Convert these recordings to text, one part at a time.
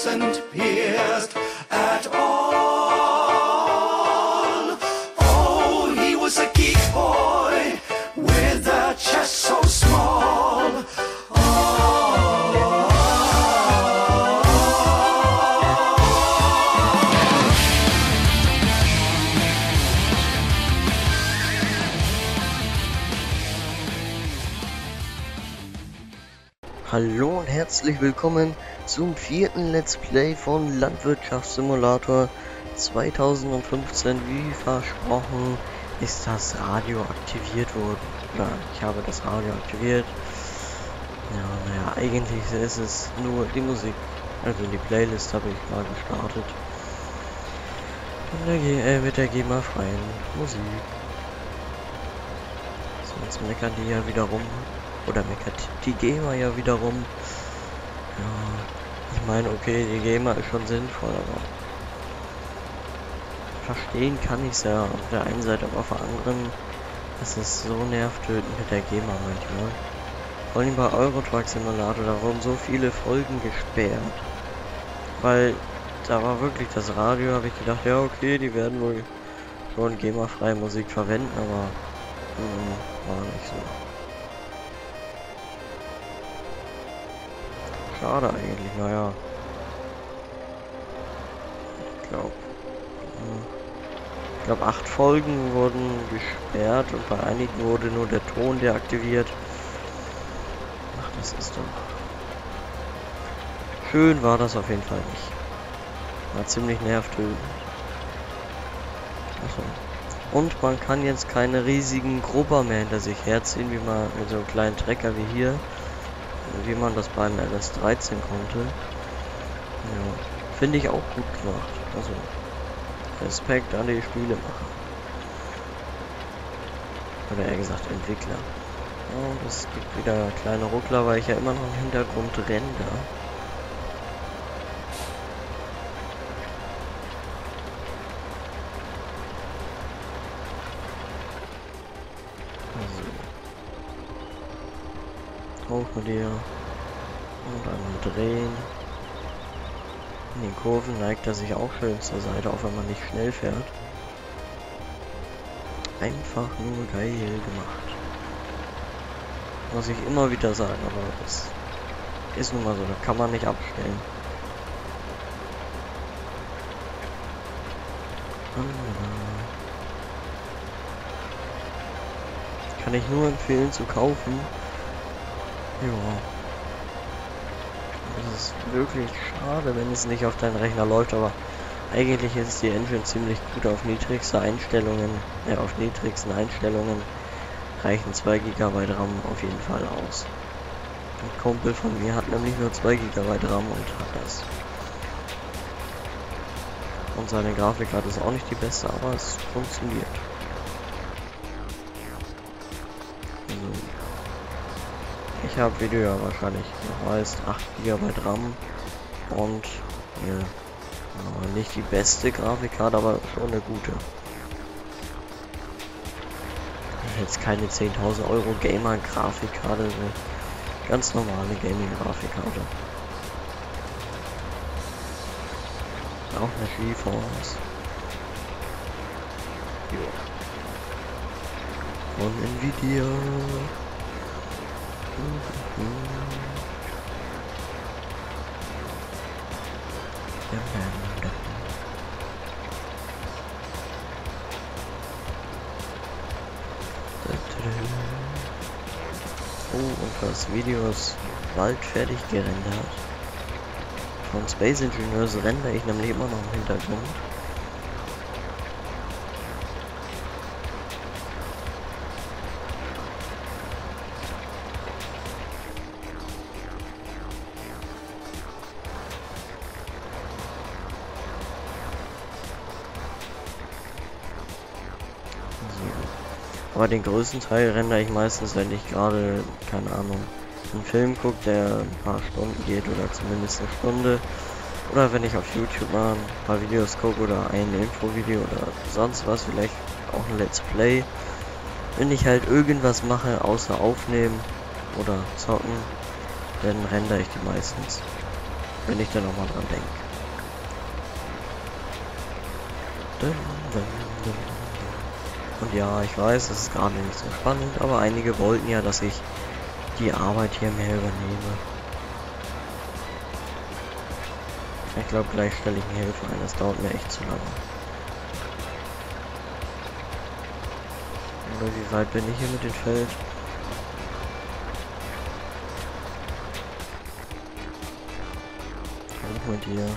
wasn't pierced at all. Oh, he was a geek boy with a chest so small. Hallo und herzlich willkommen zum vierten Let's Play von Landwirtschaftssimulator 2015. Wie versprochen ist das Radio aktiviert worden. Ja, ich habe das Radio aktiviert. Ja, naja, eigentlich ist es nur die Musik. Also die Playlist habe ich mal gestartet. Mit der GEMA-freien Musik. Sonst meckern die ja wieder rum. Oder meckert die GEMA ja wiederum. Ja, ich meine, okay, die GEMA ist schon sinnvoll, aber verstehen kann ich es ja auf der einen Seite, aber auf der anderen ist es so nervtötend mit der GEMA manchmal. Vor allem bei Euro Truck Simulator, da wurden so viele Folgen gesperrt. Weil da war wirklich das Radio, habe ich gedacht, ja okay, die werden wohl schon GEMA-freie Musik verwenden, aber war nicht so. Schade eigentlich, naja. Ich glaube 8 Folgen wurden gesperrt und bei einigen wurde nur der Ton deaktiviert. Ach, das ist doch... Schön war das auf jeden Fall nicht. War ziemlich nervtötend. Achso. Und man kann jetzt keine riesigen Grubber mehr hinter sich herziehen, wie man mit so einem kleinen Trecker wie hier. Wie man das beim LS13 konnte. Ja, finde ich auch gut gemacht. Also Respekt an die Spielemacher. Oder eher gesagt Entwickler. Oh, es gibt wieder kleine Ruckler, weil ich ja immer noch im Hintergrund render. Hoch mit dir und einmal drehen. In den Kurven neigt er sich auch schön zur Seite, auch wenn man nicht schnell fährt. Einfach nur geil gemacht. Muss ich immer wieder sagen, aber das ist nun mal so, da kann man nicht abstellen. Kann ich nur empfehlen zu kaufen. Ja. Es ist wirklich schade, wenn es nicht auf deinen Rechner läuft, aber eigentlich ist die Engine ziemlich gut auf niedrigsten Einstellungen. Reichen 2 GB RAM auf jeden Fall aus. Ein Kumpel von mir hat nämlich nur 2 GB RAM und hat das. Und seine Grafikkarte ist auch nicht die beste, aber es funktioniert. Ich habe, wie du ja wahrscheinlich noch weißt, 8 GB RAM und nicht die beste Grafikkarte, aber schon eine gute. Jetzt keine 10.000 Euro Gamer Grafikkarte, eine ganz normale Gaming Grafikkarte. Auch eine GeForce. Von Nvidia. Oh, und das Video ist bald fertig gerendert. Von Space Engineers rendere ich nämlich immer noch im Hintergrund. Aber den größten Teil rendere ich meistens, wenn ich gerade, keine Ahnung, einen Film gucke, der ein paar Stunden geht oder zumindest eine Stunde. Oder wenn ich auf YouTube mal ein paar Videos gucke oder ein Infovideo oder sonst was, vielleicht auch ein Let's Play. Wenn ich halt irgendwas mache, außer aufnehmen oder zocken, dann rendere ich die meistens. wenn ich dann nochmal dran denke. Und ja, ich weiß, es ist gerade nicht so spannend, aber einige wollten ja, dass ich die Arbeit hier mehr übernehme. Ich glaube, gleich stelle ich eine Hilfe ein, das dauert mir echt zu lange. Oder wie weit bin ich hier mit dem Feld? Hoch mit dir.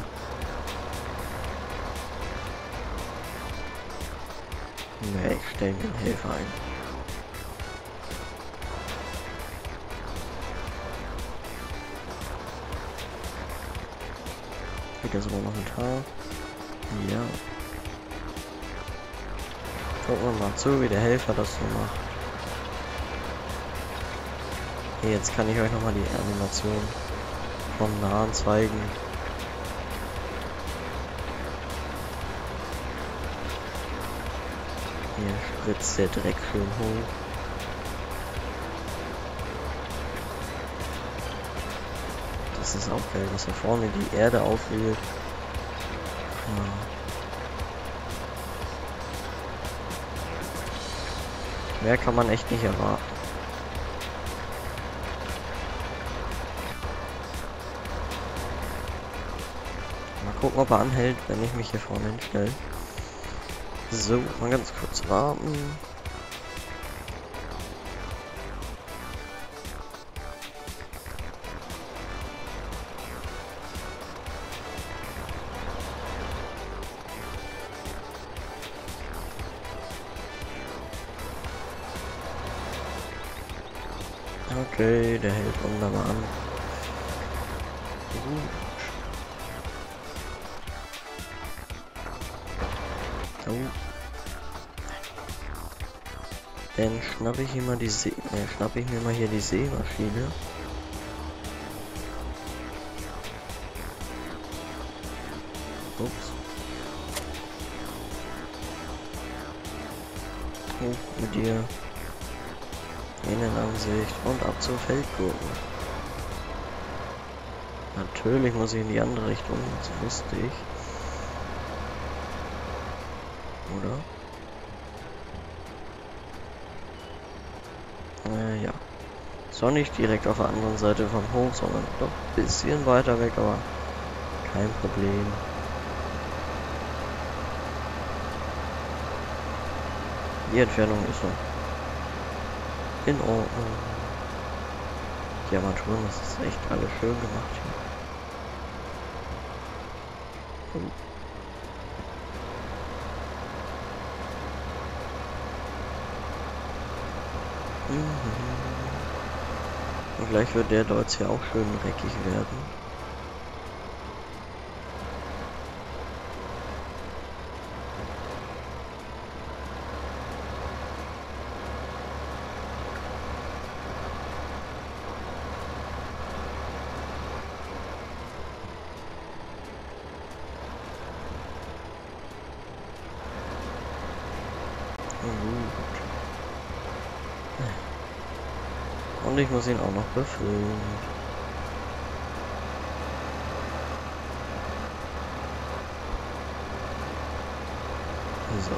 Ne, ich stelle mir einen Helfer ein. Geht da sogar noch ein Tar? Ja. Gucken wir mal zu, wie der Helfer das so macht. Okay, jetzt kann ich euch nochmal die Animation vom Nahen zeigen. Hier spritzt der Dreck schön hoch. Das ist auch geil, dass er vorne die Erde aufwühlt. Ja. Mehr kann man echt nicht erwarten. Mal gucken, ob er anhält, wenn ich mich hier vorne hinstelle. So, mal ganz kurz warten. Okay, der hält wunderbar an. Gut. So. Dann schnappe ich mir mal hier die Sämaschine. Ups. Hoch mit dir. Innenansicht und ab zur Feldgurke. Natürlich muss ich in die andere Richtung, das wusste ich. Oder? Ja. Zwar nicht direkt auf der anderen Seite vom Hof, sondern doch ein bisschen weiter weg, aber kein Problem. Die Entfernung ist so in Ordnung. Die Armaturen, das ist echt alles schön gemacht hier. Und gleich wird der dort hier auch schön dreckig werden. Und ich muss ihn auch noch befüllen. So.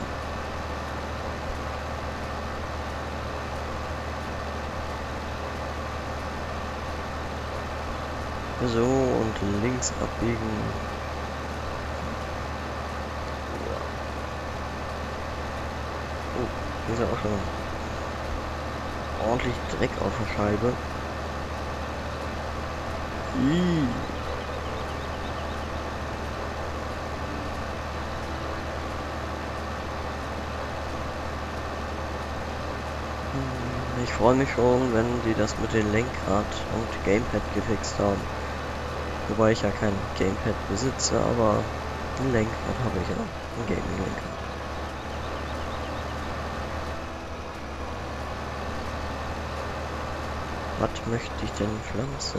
So, und links abbiegen. Oh, hier ist ja auch schon ordentlich Dreck auf der Scheibe. Ich freue mich schon, wenn die das mit dem Lenkrad und Gamepad gefixt haben. Wobei ich ja kein Gamepad besitze, aber ein Lenkrad habe ich ja. Ein Gaming-Lenkrad. Was möchte ich denn pflanzen?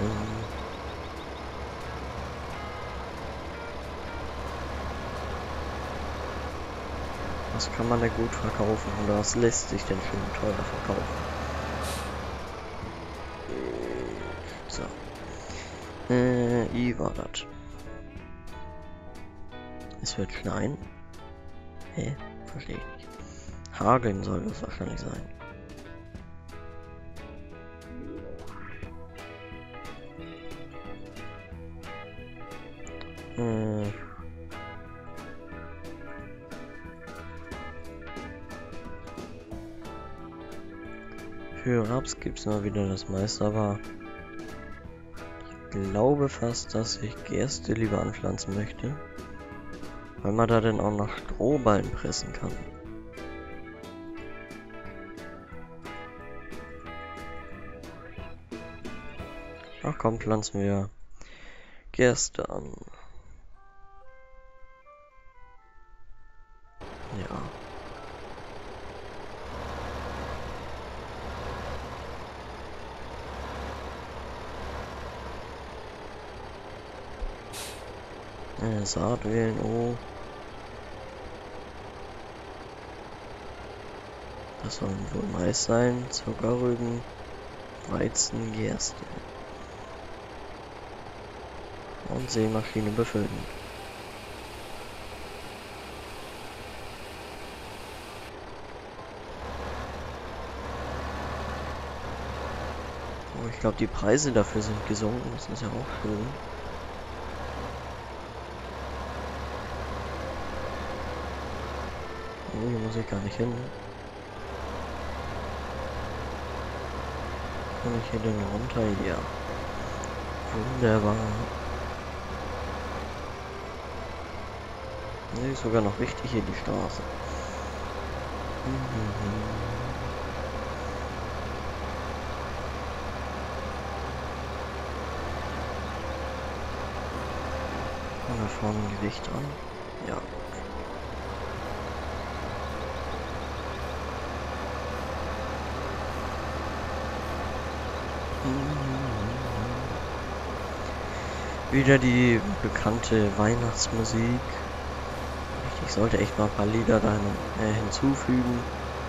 Was kann man da gut verkaufen oder was lässt sich denn schön teuer verkaufen? So. I war das. Es wird schneien. Hä? Verstehe ich nicht. Hageln soll das wahrscheinlich sein. Für Raps gibt es mal wieder das meiste, aber ich glaube fast, dass ich Gerste lieber anpflanzen möchte, weil man da dann auch noch Strohballen pressen kann. Ach komm, pflanzen wir Gerste an. Ja. Saat wählen, oh. Das sollen wohl Mais sein, Zuckerrüben, Weizen, Gerste. Und Sämaschine befüllen. Oh, ich glaube, die Preise dafür sind gesunken, das ist ja auch schön. Oh, hier muss ich gar nicht hin. Kann ich hier denn runter? Ja. Wunderbar. Hier ist sogar noch richtig hier die Straße. Und da vorne ein Gewicht dran. Ja. Wieder die bekannte Weihnachtsmusik. Ich sollte echt mal ein paar Lieder da hinzufügen.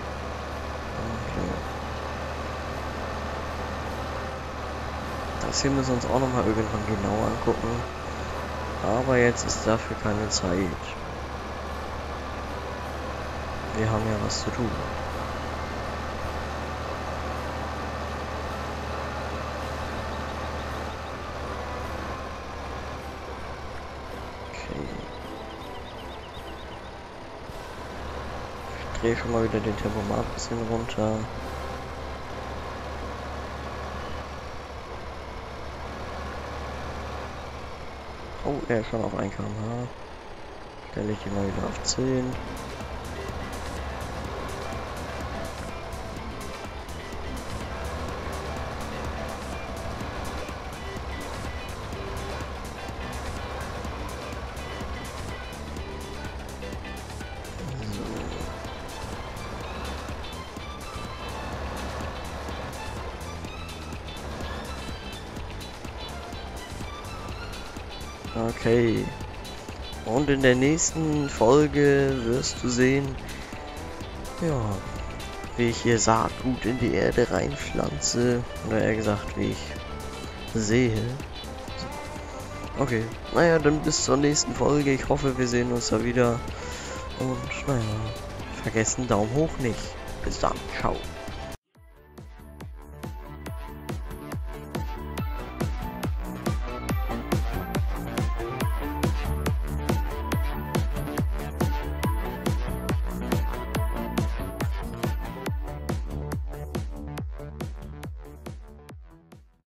Das hier müssen wir uns auch noch mal irgendwann genau angucken. Aber jetzt ist dafür keine Zeit. Wir haben ja was zu tun. Ich drehe schon mal wieder den Tempomat ein bisschen runter. Oh, er ist schon auf 1 km/h. Stelle ich die mal wieder auf 10. Okay. Und in der nächsten Folge wirst du sehen, ja, wie ich hier Saatgut in die Erde reinpflanze. Oder eher gesagt, wie ich sehe. So. Okay. Naja, dann bis zur nächsten Folge. Ich hoffe, wir sehen uns da wieder. Und naja, vergessen Daumen hoch nicht. Bis dann. Ciao.